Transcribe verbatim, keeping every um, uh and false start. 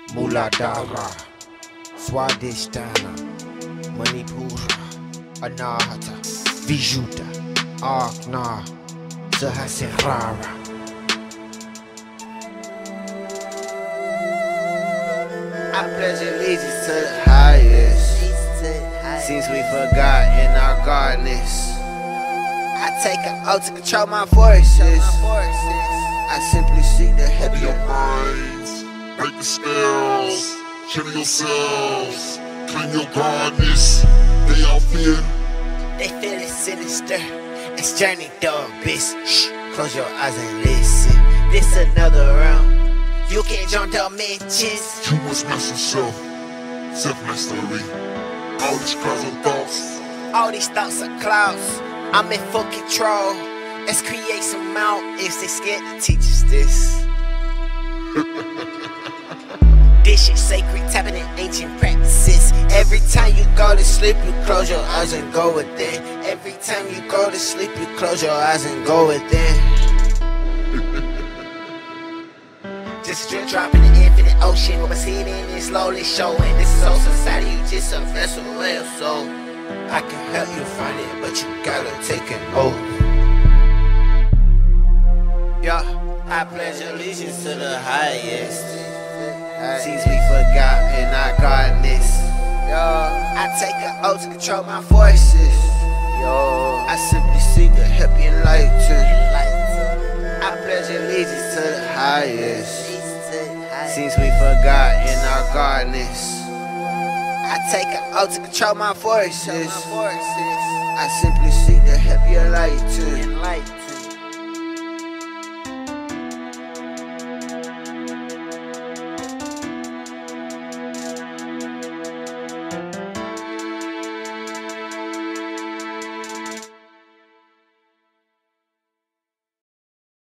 Muladhara, svadhishthana, manipura, anahata, visuddha, agna, Sahasrara. I pledge allegiance to the highest. Since we forgot in our godness, I take an oath to control my forces. I simply seek to help your you. minds, break the spells, kill yourselves, claim your godness. They all fear. They feel it sinister. It's journey dog, bitch. Shh. Close your eyes and listen. This another round. You can't jump dimensions. You must master self, self-mastery. All these clouds of thoughts. All these thoughts are clouds. I'm in full control. Let's create some mountains. They scared to teach us this. This shit sacred, tapping in ancient practices. Every time you go to sleep, you close your eyes and go within. Every time you go to sleep, you close your eyes and go within. Just a drip drop in the infinite ocean. What was hidden is slowly showing. This is all society, you just a vessel of your soul. I can help you find it, but you gotta take an oath. Yeah, I pledge allegiance to the highest. Since we forgot in our godness, yo, I take an oath to control my forces. Yo, I simply seek to help you enlighten. I pledge allegiance to the highest. Since we forgot in our godness, I take an oath to control my forces. I simply seek to help you enlighten.